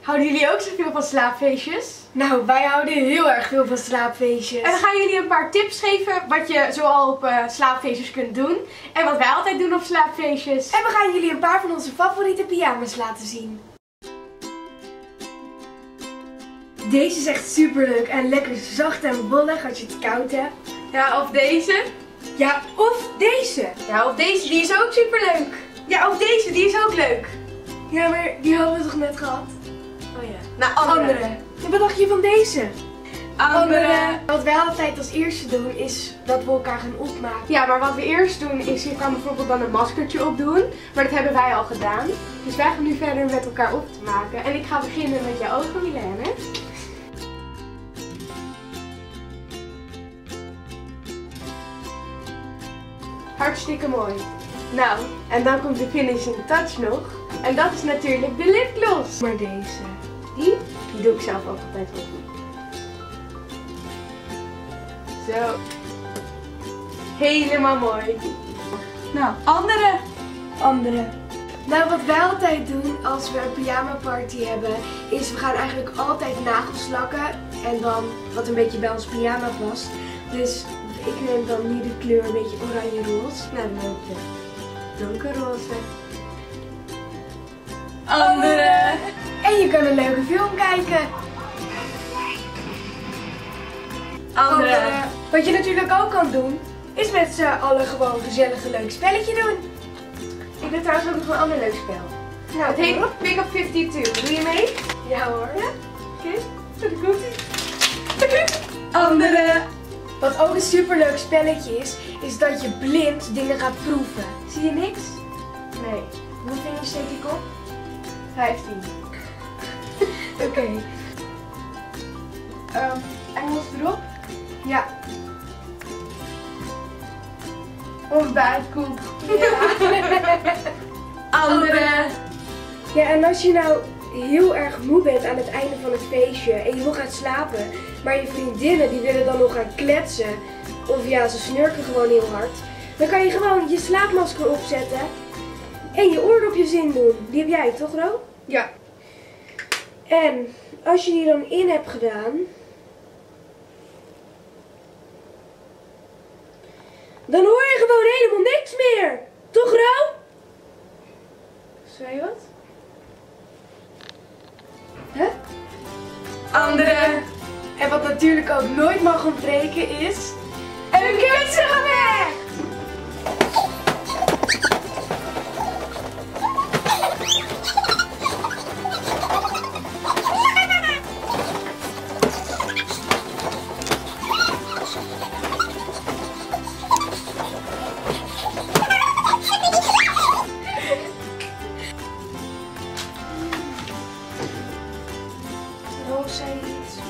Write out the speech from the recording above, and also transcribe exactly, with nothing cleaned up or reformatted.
Houden jullie ook zoveel van slaapfeestjes? Nou, wij houden heel erg veel van slaapfeestjes. En we gaan jullie een paar tips geven wat je zoal op uh, slaapfeestjes kunt doen. En wat wij altijd doen op slaapfeestjes. En we gaan jullie een paar van onze favoriete pyjama's laten zien. Deze is echt super leuk en lekker zacht en wollig als je het koud hebt. Ja, of deze. Ja, of deze. Ja, of deze, die is ook super leuk. Ja, of deze, die is ook leuk. Ja, maar die hadden we toch net gehad? Oh ja. Nou, andere. Andere. En wat dacht je van deze? Andere. Wat wij altijd als eerste doen is dat we elkaar gaan opmaken. Ja, maar wat we eerst doen is, je kan bijvoorbeeld dan een maskertje opdoen. Maar dat hebben wij al gedaan. Dus wij gaan nu verder met elkaar op te maken. En ik ga beginnen met jouw ogen, Milène. Hartstikke mooi. Nou, en dan komt de finishing touch nog. En dat is natuurlijk de lipgloss. Maar deze. Die? Die doe ik zelf ook altijd op. Zo. Helemaal mooi. Nou, andere. Andere. Nou, wat wij altijd doen als we een pyjama party hebben, is we gaan eigenlijk altijd nagels lakken. En dan wat een beetje bij ons pyjama past. Dus ik neem dan nu de kleur een beetje oranje-roze. Nou, dan ook de donkerroze. Andere. En je kan een leuke film kijken. Andere. Wat je natuurlijk ook kan doen, is met z'n allen gewoon gezellig een leuk spelletje doen. Ik doe trouwens ook nog een ander leuk spel. Nou, het heet Pick Up vijfentwintig. Doe je mee? Ja hoor. Ja? Oké. Zo, daar komt ie. Andere. Wat ook een superleuk spelletje is, is dat je blind dingen gaat proeven. Zie je niks? Nee. Hoeveel vingers steek ik op? vijftien. Oké. Okay. Um, Engels erop? Ja. Of buitenkoek. Ja. Andere. Ja, en als je nou heel erg moe bent aan het einde van het feestje en je wil gaan slapen, maar je vriendinnen die willen dan nog gaan kletsen, of ja, ze snurken gewoon heel hard, dan kan je gewoon je slaapmasker opzetten en je oordopjes in doen. Die heb jij toch, Ro? Ja. En als je die dan in hebt gedaan, dan hoor je gewoon helemaal niks meer. Toch, Ro? Zei je wat? Huh? Andere. En wat natuurlijk ook nooit mag ontbreken is een kunstgevecht! Roos zei iets.